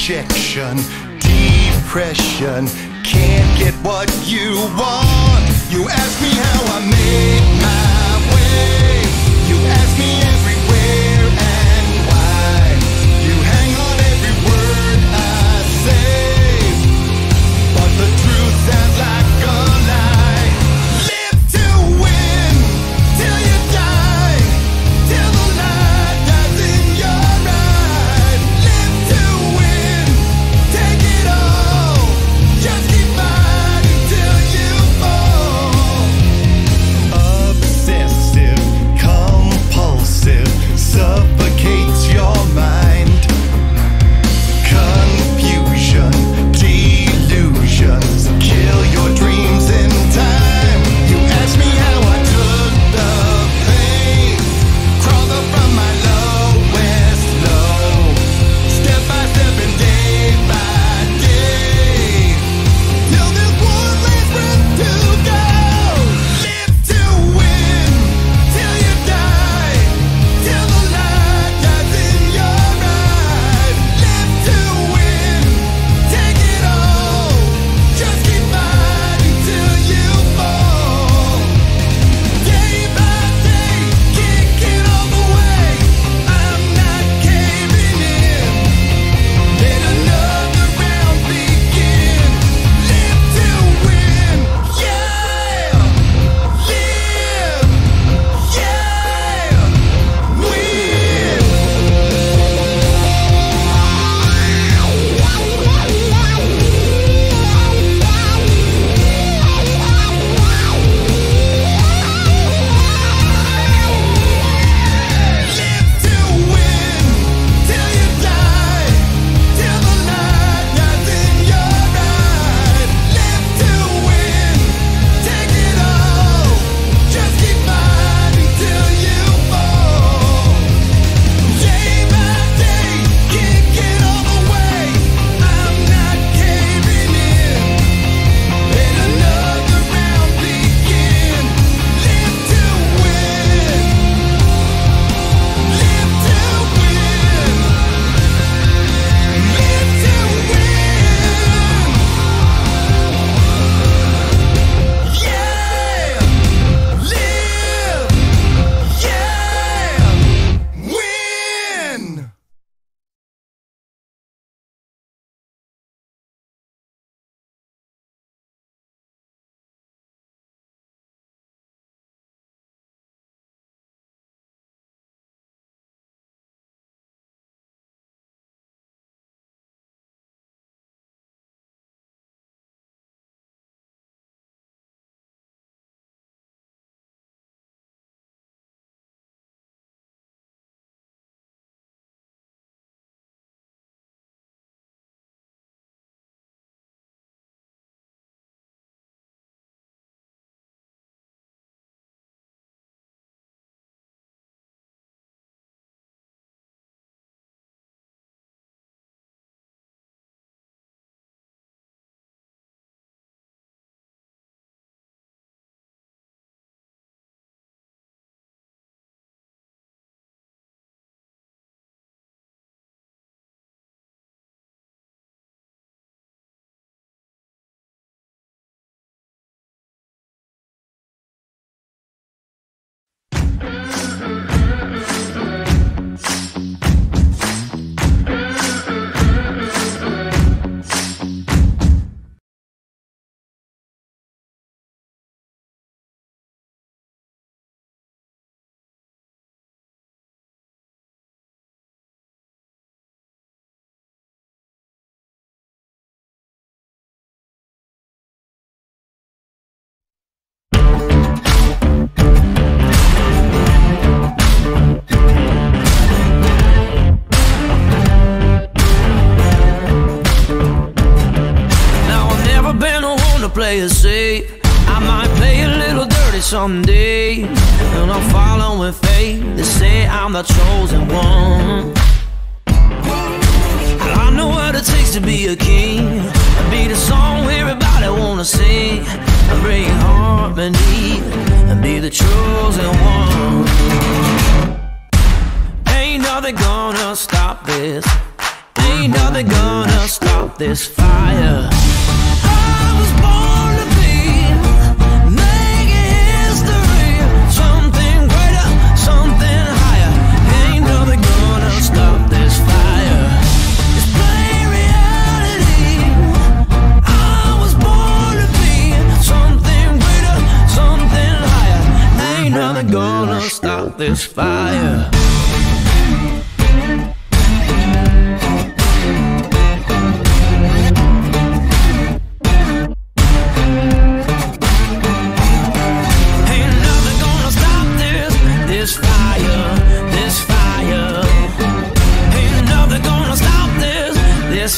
rejection, depression, can't get what you want. You ask me how I make my way, you ask me everywhere and why. You hang on every word I say, but the truth sounds like a lie. Live to win till you die, till the light dies in your eyes. Live to win, take it all, just keep fighting till you fall. Obsessive, compulsive, suffocates your mind. Confusion, delusions, kill your dreams in time. You ask me how I took the pain, crawled up from my lowest low, step by step and day by day, till there's one last breath to go. Live to win till you die, till the light dies in your eyes. Live to win, take it all, just keep fighting till you fall. Day by day, kicking all the way, I'm not caving in. Let another round begin. Live to win, yeah. Live, yeah. Win. Live to win till you die, till the light dies in your eyes. Live to win, take it all, just keep fighting till you fall. Day by day, kicking all the way, I'm not caving in. Let another round begin. Live to win. Live to win. Live to win. Yeah. Live. Yeah. Win. Now I've never been the one to play it safe. I might play a little dirty someday, and I'm following fate. They say I'm the chosen one. I know what it takes to be a king, and be the song everybody wanna sing, and bring harmony, and be the chosen one. Ain't nothing gonna stop this. Ain't nothing gonna stop this fire. I was born to be making history, something greater, something higher. Ain't nothing gonna stop this fire. It's plain reality. I was born to be something greater, something higher. Ain't nothing gonna stop this fire. This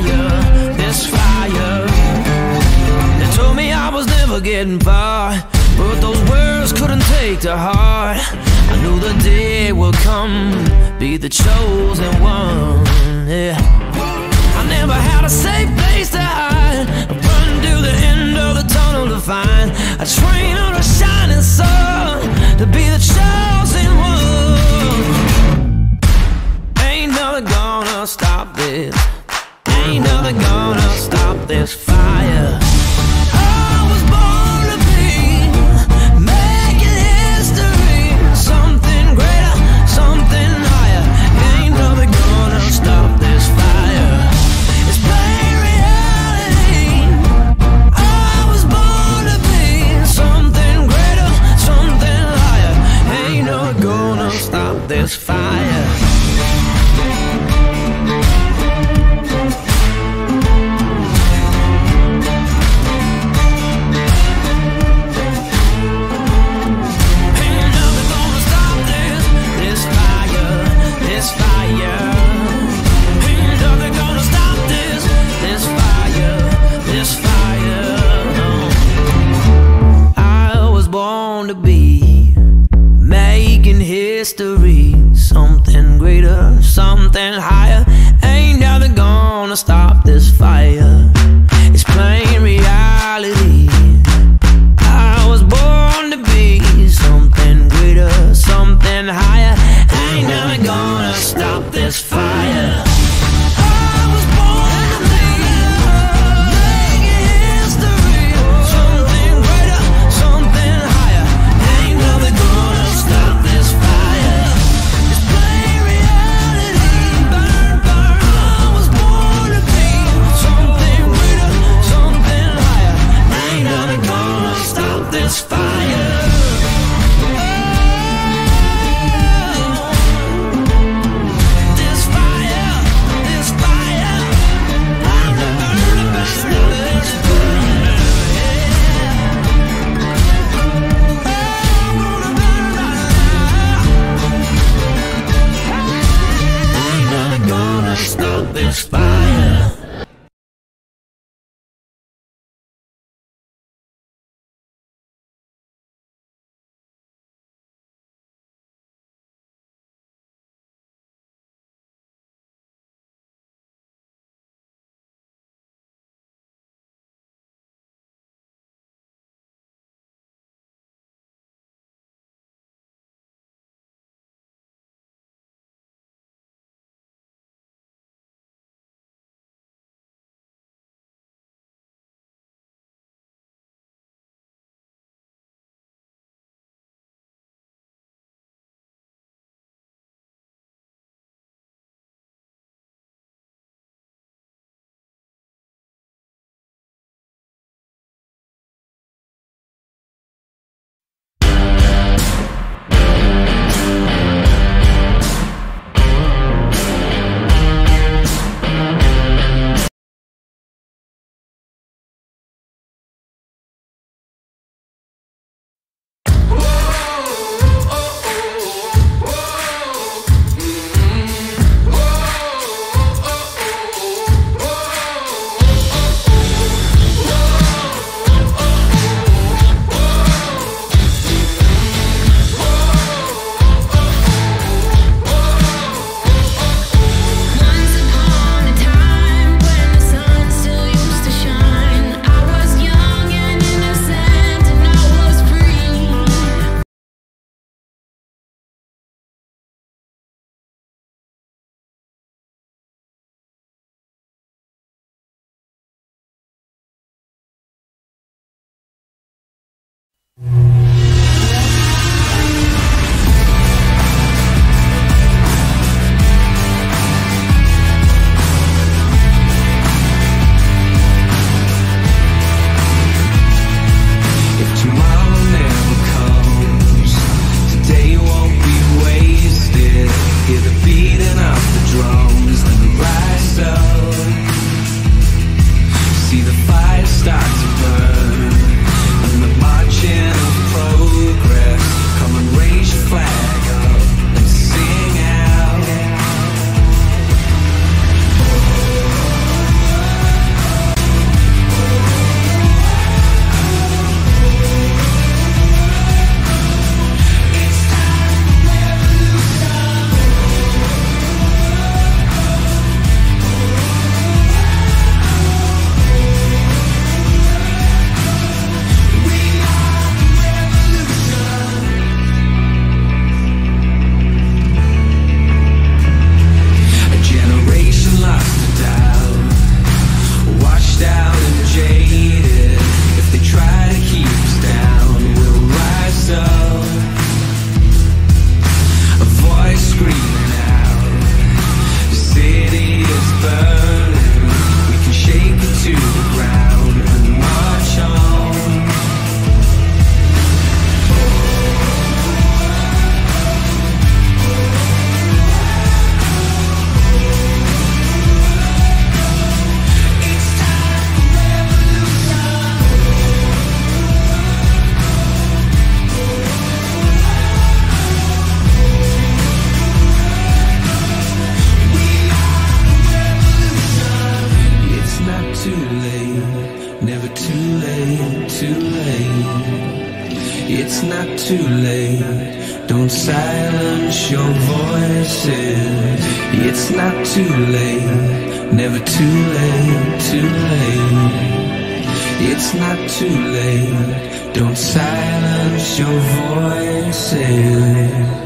fire. They told me I was never getting far, but those words couldn't take to heart. I knew the day would come, be the chosen one. Yeah. I never had a safe place to hide. I run to the end of the tunnel to find a train on a shining sun to be the chosen one. Ain't nothing gonna stop this. Ain't nothing gonna stop this fire. I was born to be making history, something greater, something higher. Ain't nothing gonna stop this fire. It's plain reality. I was born to be something greater, something higher. Ain't nothing gonna stop this fire. To be making history, something greater, something higher. Ain't nothing gonna stop this fire. It's plain reality. I was born to be something greater, something higher. Ain't nothing gonna stop this fire. I was born to be making history, something greater, something higher. Ain't nothing gonna stop this fire. It's plain reality. Burn, burn. I was born to be something greater, something higher. Ain't nothing gonna stop this fire. Stop this fire. too late. Don't silence your voices. It's not too late, never too late, too late. It's not too late. Don't silence your voices.